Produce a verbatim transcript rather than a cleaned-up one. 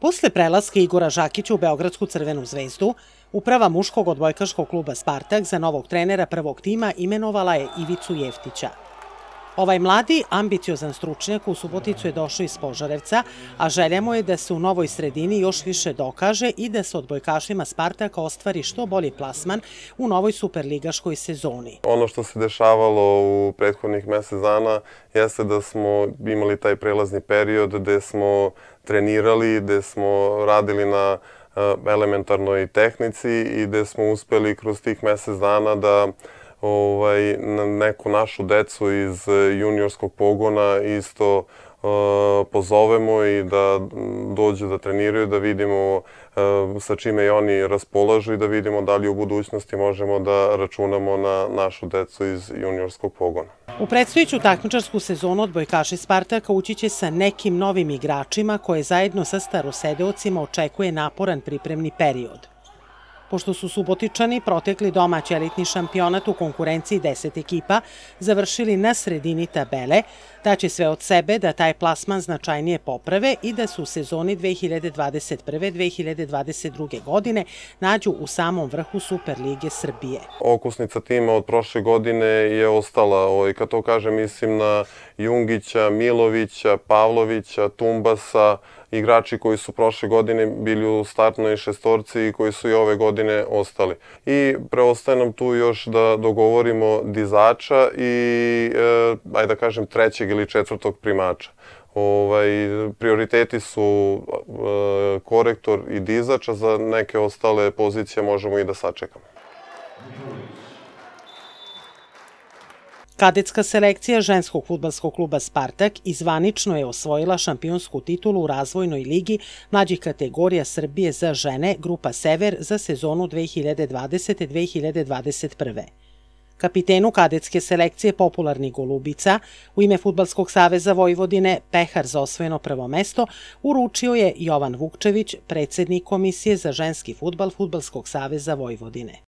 Posle prelaska Igora Žakića u Beogradsku Crvenu zvezdu, uprava muškog odbojkaškog kluba Spartak za novog trenera prvog tima imenovala je Ivicu Jeftića. Ovaj mladi, ambiciozan stručnjak u Suboticu je došao iz Požarevca, a želja mu je da se u novoj sredini još više dokaže i da se odbojkašima Spartaka ostvari što bolji plasman u novoj superligaškoj sezoni. Ono što se dešavalo u prethodnih mesec dana jeste da smo imali taj prelazni period gde smo trenirali, gde smo radili na elementarnoj tehnici i gde smo uspeli kroz tih mesec dana da Ovaj, neku našu decu iz juniorskog pogona isto uh, pozovemo i da dođu da treniraju, da vidimo uh, sa čime i oni raspolažu i da vidimo da li u budućnosti možemo da računamo na našu decu iz juniorskog pogona. U predstojeću takmičarsku sezonu odbojkaši Spartaka ući će sa nekim novim igračima koje zajedno sa starosedeocima očekuje naporan pripremni period. Pošto su Subotičani protekli domaći elitni šampionat u konkurenciji deset ekipa završili na sredini tabele, daće sve od sebe da taj plasman značajnije poprave i da se u sezoni dve hiljade dvadeset prve dve hiljade dvadeset druge. godine nađu u samom vrhu Superlige Srbije. Okosnica tima od prošle godine je ostala, i kad to kažem mislim na Jungića, Milovića, Pavlovića, Tumbasa, igrači koji su prošle godine bili u startnoj šestorci i koji su i ove godine ostali. I preostaje nam tu još da dogovorimo dizača i, e, ajde da kažem, trećeg ili četvrtog primača. Ovaj, prioriteti su e, korektor i dizač, a za neke ostale pozicije možemo i da sačekamo. Kadetska selekcija ženskog fudbalskog kluba Spartak izvanično je osvojila šampionsku titulu u razvojnoj ligi mlađih kategorija Srbije za žene Grupa Sever za sezonu dve hiljade dvadesete dve hiljade dvadeset prve. Kapitenu kadetske selekcije Popularni Golubica u ime Fudbalskog saveza Vojvodine pehar za osvojeno prvo mesto uručio je Jovan Vukčević, predsednik Komisije za ženski fudbal Fudbalskog saveza Vojvodine.